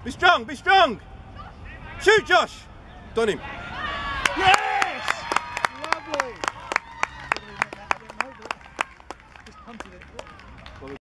Be strong, be strong. Shoot, Josh. Done him. Yes! Lovely. Just punted it.